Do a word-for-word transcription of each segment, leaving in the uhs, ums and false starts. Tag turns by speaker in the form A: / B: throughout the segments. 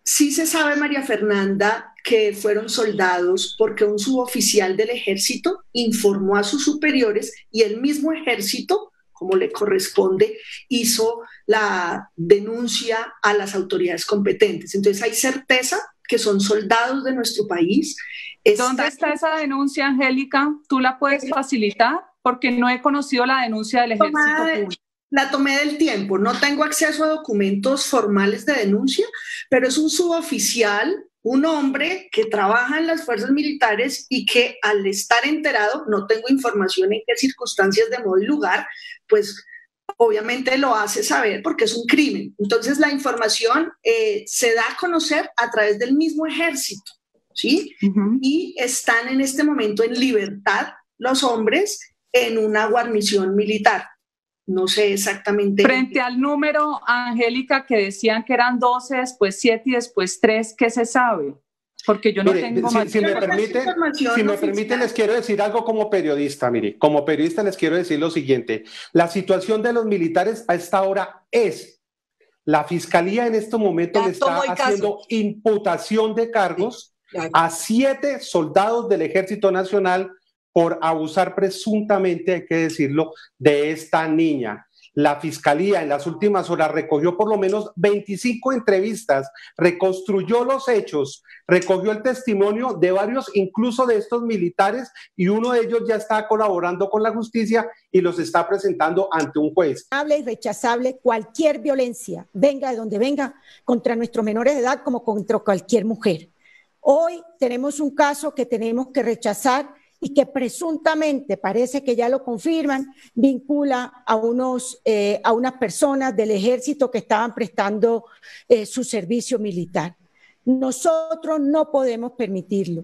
A: Sí se sabe, María Fernanda, que fueron soldados porque un suboficial del ejército informó a sus superiores y el mismo ejército, como le corresponde, hizo la denuncia a las autoridades competentes. Entonces hay certeza que son soldados de nuestro país.
B: ¿Dónde está esa denuncia, Angélica? ¿Tú la puedes facilitar? Porque no he conocido la denuncia del ejército público.
A: La tomé del tiempo, no tengo acceso a documentos formales de denuncia, pero es un suboficial, un hombre que trabaja en las fuerzas militares y que al estar enterado, no tengo información en qué circunstancias de modo y lugar, pues obviamente lo hace saber porque es un crimen. Entonces la información eh, se da a conocer a través del mismo ejército, ¿sí? Uh-huh. Y están en este momento en libertad los hombres en una guarnición militar. No sé exactamente.
B: Frente al número, Angélica, que decían que eran doce, después siete y después tres, ¿qué se sabe? Porque yo no
C: mire,
B: tengo
C: si,
B: más.
C: Si me permiten, si me permiten, les quiero decir algo como periodista, mire, como periodista les quiero decir lo siguiente. La situación de los militares a esta hora es, la Fiscalía en este momento le está haciendo imputación de cargos sí, claro. a siete soldados del Ejército Nacional por abusar presuntamente, hay que decirlo, de esta niña. La Fiscalía en las últimas horas recogió por lo menos veinticinco entrevistas, reconstruyó los hechos, recogió el testimonio de varios, incluso de estos militares, y uno de ellos ya está colaborando con la justicia y los está presentando ante un juez.
D: Y rechazable cualquier violencia, venga de donde venga, contra nuestros menores de edad como contra cualquier mujer. Hoy tenemos un caso que tenemos que rechazar y que presuntamente, parece que ya lo confirman, vincula a, unos, eh, a unas personas del ejército que estaban prestando eh, su servicio militar. Nosotros no podemos permitirlo.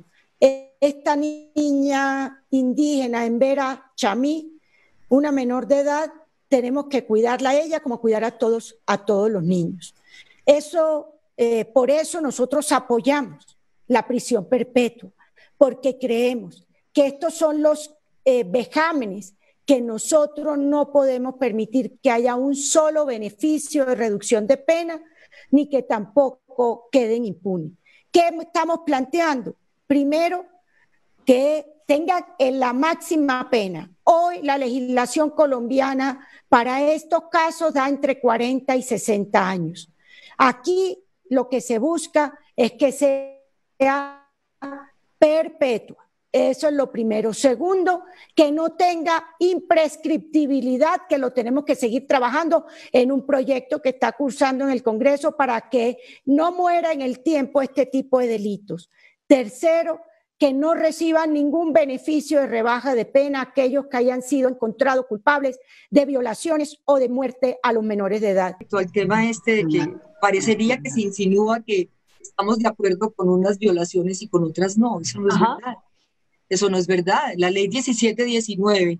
D: Esta niña indígena en Vera Chamí, una menor de edad, tenemos que cuidarla a ella como cuidar a todos, a todos los niños. Eso, eh, por eso nosotros apoyamos la prisión perpetua, porque creemos que estos son los eh, vejámenes que nosotros no podemos permitir que haya un solo beneficio de reducción de pena, ni que tampoco queden impunes. ¿Qué estamos planteando? Primero, que tengan la máxima pena. Hoy la legislación colombiana para estos casos da entre cuarenta y sesenta años. Aquí lo que se busca es que sea perpetua. Eso es lo primero. Segundo, que no tenga imprescriptibilidad, que lo tenemos que seguir trabajando en un proyecto que está cursando en el Congreso para que no muera en el tiempo este tipo de delitos. Tercero, que no reciban ningún beneficio de rebaja de pena aquellos que hayan sido encontrados culpables de violaciones o de muerte a los menores de edad.
E: El tema este de que parecería que se insinúa que estamos de acuerdo con unas violaciones y con otras no, eso no es Ajá. verdad. Eso no es verdad. La ley diecisiete diecinueve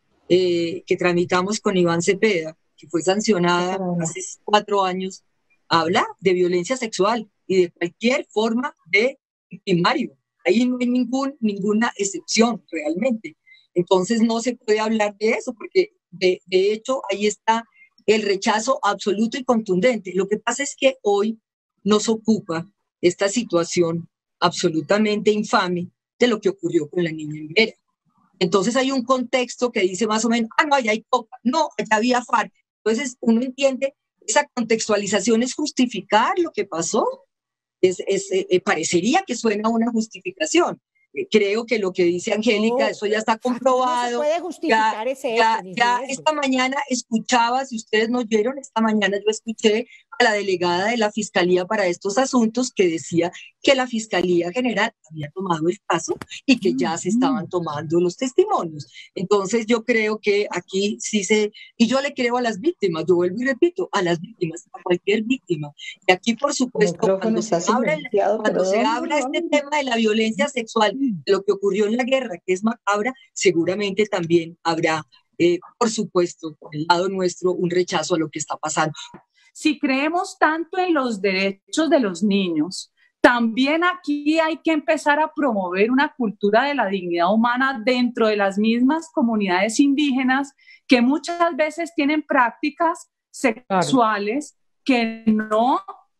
E: eh, que tramitamos con Iván Cepeda, que fue sancionada hace cuatro años, habla de violencia sexual y de cualquier forma de victimario. Ahí no hay ningún, ninguna excepción realmente. Entonces no se puede hablar de eso porque de, de hecho ahí está el rechazo absoluto y contundente. Lo que pasa es que hoy nos ocupa esta situación absolutamente infame de lo que ocurrió con la niña en Vera. Entonces hay un contexto que dice más o menos, ah, no, allá hay coca, no, allá había FARC. Entonces uno entiende, esa contextualización es justificar lo que pasó. Es, es, eh, parecería que suena una justificación. Eh, creo que lo que dice Angélica, no, eso ya está comprobado. No se
D: puede justificar
E: ya,
D: ese
E: ya,
D: hecho.
E: Ya esta mañana escuchaba, si ustedes no oyeron, esta mañana yo escuché a la delegada de la Fiscalía para estos asuntos que decía que la Fiscalía General había tomado el caso y que ya se estaban tomando los testimonios. Entonces yo creo que aquí sí se, y yo le creo a las víctimas, yo vuelvo y repito, a las víctimas, a cualquier víctima. Y aquí por supuesto, cuando se habla, cuando se habla este tema de la violencia sexual, lo que ocurrió en la guerra, que es macabra, seguramente también habrá, eh, por supuesto, por el lado nuestro, un rechazo a lo que está pasando.
B: Si creemos tanto en los derechos de los niños, también aquí hay que empezar a promover una cultura de la dignidad humana dentro de las mismas comunidades indígenas que muchas veces tienen prácticas sexuales que no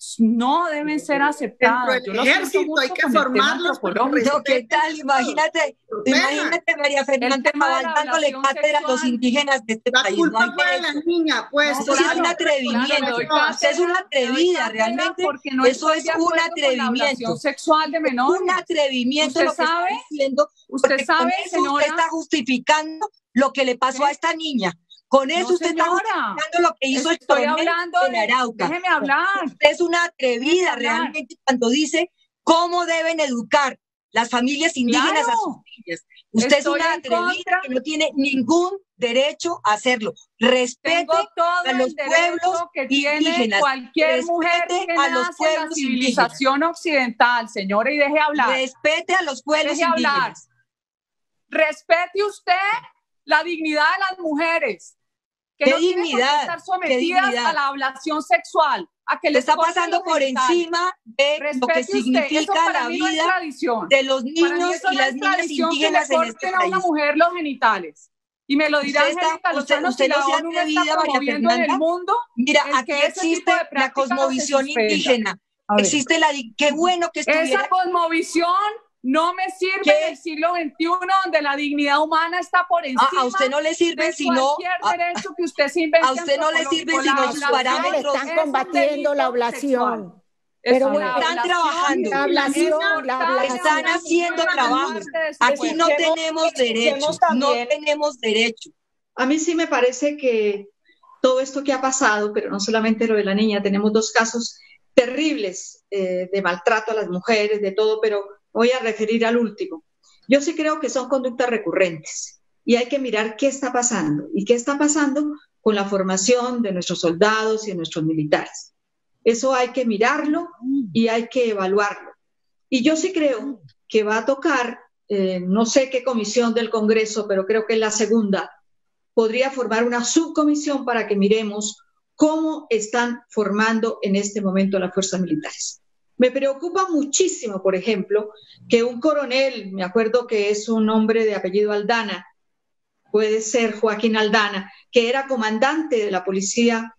B: no deben ser aceptadas.
A: Dentro del ejército hay que formarlos.
E: No, ¿qué tal? Imagínate, imagínate María Fernanda Cabal dándole cátedra a los indígenas de este
A: la
E: país.
A: Culpa
E: No
A: fue de la niña, pues.
E: Eso sí es un atrevimiento. Usted es una atrevida, realmente.
B: No
E: eso es un atrevimiento
B: sexual de menores.
E: Un atrevimiento.
B: ¿Usted
E: lo que
B: sabe?
E: está diciendo,
B: ¿Usted sabe, señora?
E: Usted está justificando lo que le pasó ¿Sí? a esta niña. Con eso
B: no,
E: usted
B: señora.
E: está justificando lo que hizo el
B: Estoy hablando
E: en Arauca.
B: Déjeme hablar.
E: Usted es una atrevida realmente cuando dice cómo deben educar las familias indígenas
B: claro.
E: a sus niñas. Usted
B: Estoy
E: es una atrevida
B: contra.
E: que no tiene ningún derecho a hacerlo. Respete a los pueblos
B: que tiene
E: indígenas.
B: Cualquier
E: Respete
B: mujer que
E: a los
B: nace en la
E: pueblos
B: civilización
E: indígenas.
B: occidental, señora, y deje hablar.
E: Respete a los pueblos
B: deje
E: indígenas.
B: Hablar. Respete usted la dignidad de las mujeres. Que
E: ¿Qué
B: no
E: dignidad?
B: tienen por qué estar sometidas a la ablación sexual. A que les
E: está pasando por encima de
B: Respete
E: lo que
B: usted.
E: significa la vida
B: no
E: de los niños y las niñas indígenas
B: que le
E: en este
B: corten
E: país.
B: a una mujer los genitales. Y me lo dirá Angélica Lozano,
E: usted, usted
B: si la
E: no se
B: ONU no
E: atrevida,
B: está promoviendo
E: María
B: en el mundo.
E: Mira,
B: el
E: aquí
B: que ese
E: existe
B: tipo de
E: la cosmovisión indígena. Existe la... Qué bueno que estuviera...
B: Esa cosmovisión no me sirve
E: ¿Qué?
B: en el siglo veintiuno, donde la dignidad humana está por encima.
E: Ah, a usted no le sirve
B: de
E: sino
B: cualquier
E: a,
B: derecho que usted se invente.
E: A usted no le sirve sino sus parámetros.
D: Están combatiendo la ablación.
B: Sexual.
D: Pero bueno,
E: están trabajando.
D: La ablación, la ablación.
E: Están haciendo trabajo. Aquí no tenemos derecho. No tenemos derecho.
F: A mí sí me parece que todo esto que ha pasado, pero no solamente lo de la niña, tenemos dos casos terribles eh, de maltrato a las mujeres, de todo, pero voy a referir al último. Yo sí creo que son conductas recurrentes y hay que mirar qué está pasando y qué está pasando con la formación de nuestros soldados y de nuestros militares. Eso hay que mirarlo y hay que evaluarlo. Y yo sí creo que va a tocar, eh, no sé qué comisión del Congreso, pero creo que es la segunda, podría formar una subcomisión para que miremos cómo están formando en este momento las fuerzas militares. Me preocupa muchísimo, por ejemplo, que un coronel, me acuerdo que es un hombre de apellido Aldana, puede ser Joaquín Aldana, que era comandante de la policía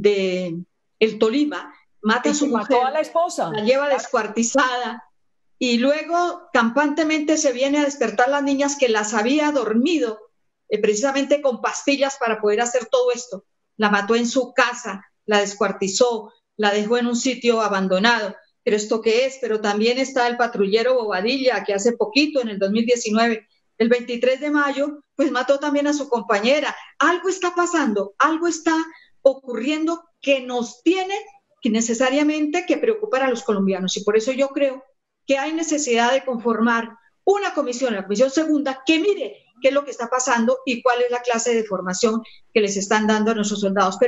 F: de el Tolima, mata a su mujer,
G: a la esposa,
F: la lleva descuartizada y luego campantemente se viene a despertar las niñas que las había dormido eh, precisamente con pastillas para poder hacer todo esto. La mató en su casa, la descuartizó, la dejó en un sitio abandonado. ¿Pero esto qué es? Pero también está el patrullero Bobadilla, que hace poquito, en el dos mil diecinueve, el veintitrés de mayo, pues mató también a su compañera. Algo está pasando, algo está ocurriendo que nos tiene que necesariamente que preocupar a los colombianos. Y por eso yo creo que hay necesidad de conformar una comisión, la comisión segunda, que mire qué es lo que está pasando y cuál es la clase de formación que les están dando a nuestros soldados.